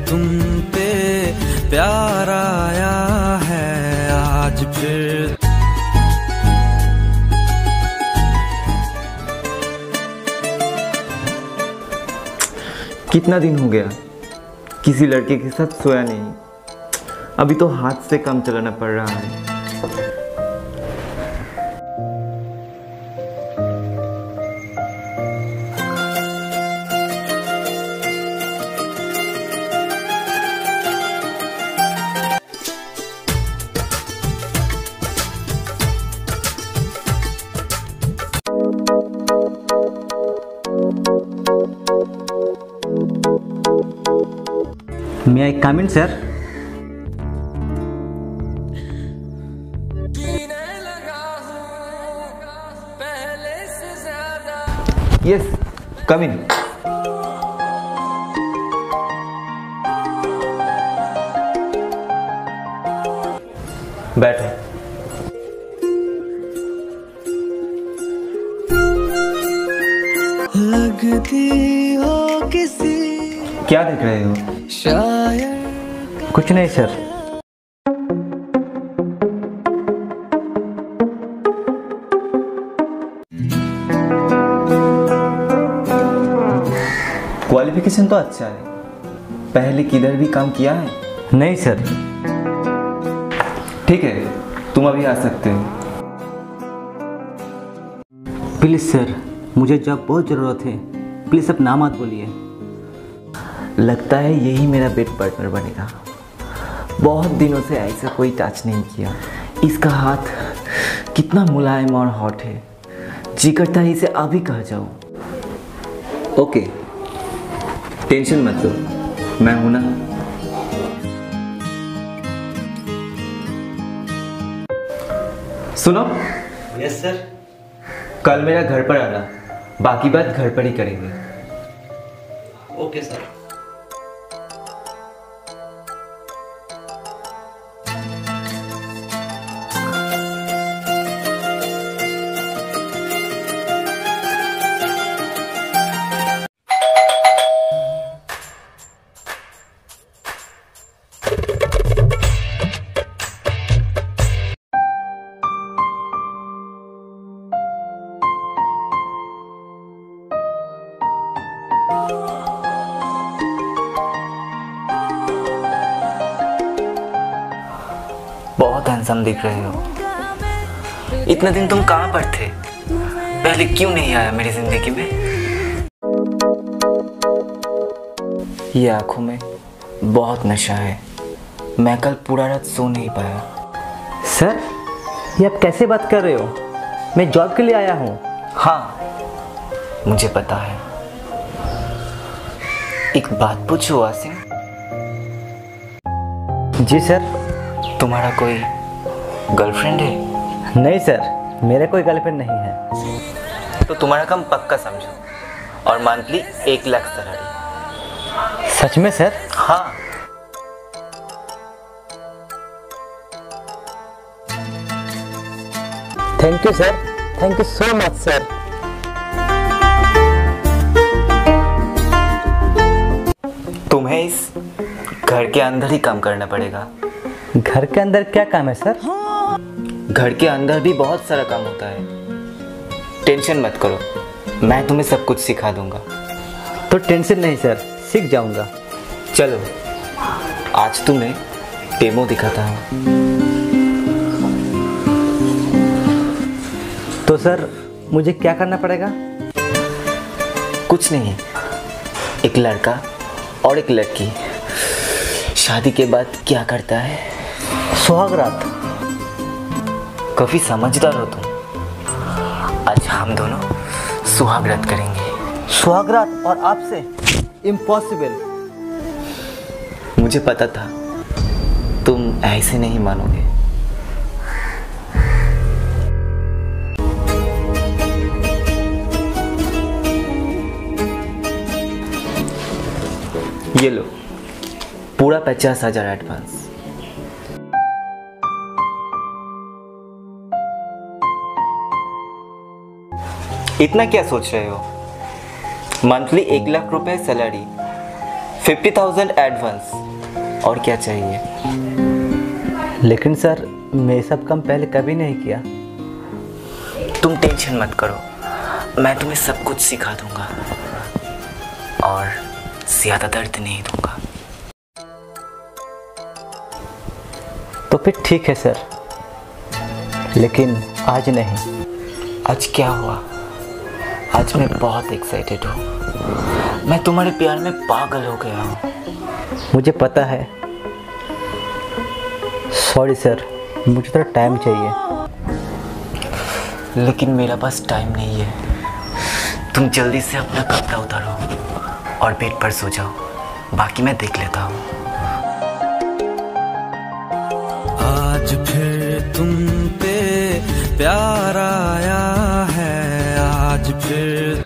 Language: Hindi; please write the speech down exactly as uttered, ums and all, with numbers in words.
तुम पे प्यार आया है आज फिर। कितना दिन हो गया किसी लड़के के साथ सोया नहीं। अभी तो हाथ से काम चलाना पड़ रहा है। May I come in, sir? Yes, come in. बैठो। लगती हो किसी क्या देख रहे हो? शायद कुछ नहीं सर। क्वालिफिकेशन तो अच्छा है। पहले किधर भी काम किया है? नहीं सर। ठीक है, तुम अभी आ सकते हो। प्लीज़ सर, मुझे जॉब बहुत ज़रूरत है। प्लीज़ अब ना मत बोलिए। लगता है यही मेरा बेड पार्टनर बनेगा। बहुत दिनों से ऐसा कोई टच नहीं किया। इसका हाथ कितना मुलायम और हॉट है, जी करता है इसे अभी कह जाऊं। ओके, टेंशन मत लो, मैं हूं ना। सुनो। Yes sir. कल मेरा घर पर आना, बाकी बात घर पर ही करेंगे। Okay sir. बहुत हैंडसम दिख रहे हो। इतने दिन तुम कहाँ पर थे? पहले क्यों नहीं आया मेरी जिंदगी में? ये आंखों में बहुत नशा है। मैं कल पूरा रात सो नहीं पाया। सर, ये आप कैसे बात कर रहे हो? मैं जॉब के लिए आया हूँ। हाँ, मुझे पता है। एक बात पूछूं आसिम? जी सर। तुम्हारा कोई गर्लफ्रेंड है? नहीं सर, मेरा कोई गर्लफ्रेंड नहीं है। तो तुम्हारा काम पक्का समझो और मंथली एक लाख सैलरी। सच में सर? हाँ। Thank you sir, thank you so much sir. तुम्हें इस घर के अंदर ही काम करना पड़ेगा। घर के अंदर क्या काम है सर? घर के अंदर भी बहुत सारा काम होता है। टेंशन मत करो, मैं तुम्हें सब कुछ सिखा दूंगा। तो टेंशन नहीं सर, सीख जाऊंगा। चलो, आज तुम्हें डेमो दिखाता हूँ। तो सर, मुझे क्या करना पड़ेगा? कुछ नहीं, एक लड़का और एक लड़की शादी के बाद क्या करता है? सुहाग रात। काफी समझदार हो तुम। आज हम दोनों सुहाग रात करेंगे। सुहाग रात और आपसे? इम्पॉसिबल। मुझे पता था तुम ऐसे नहीं मानोगे। ये लो, पूरा पचास हजार एडवांस। इतना क्या सोच रहे हो? मंथली एक लाख रुपए सैलरी, फिफ्टी थाउजेंड एडवांस, और क्या चाहिए? लेकिन सर मैं सब काम पहले कभी नहीं किया। तुम टेंशन मत करो, मैं तुम्हें सब कुछ सिखा दूंगा और ज़्यादा दर्द नहीं दूंगा। तो फिर ठीक है सर, लेकिन आज नहीं। आज क्या हुआ? आज मैं बहुत एक्साइटेड हूँ। मैं तुम्हारे प्यार में पागल हो गया हूँ। मुझे पता है। सॉरी सर, मुझे थोड़ा टाइम चाहिए। लेकिन मेरा पास टाइम नहीं है। तुम जल्दी से अपना कपड़ा उतारो और बेड पर सो जाओ, बाकी मैं देख लेता हूँ। आज फिर तुम पे प्यार आया है, आज फिर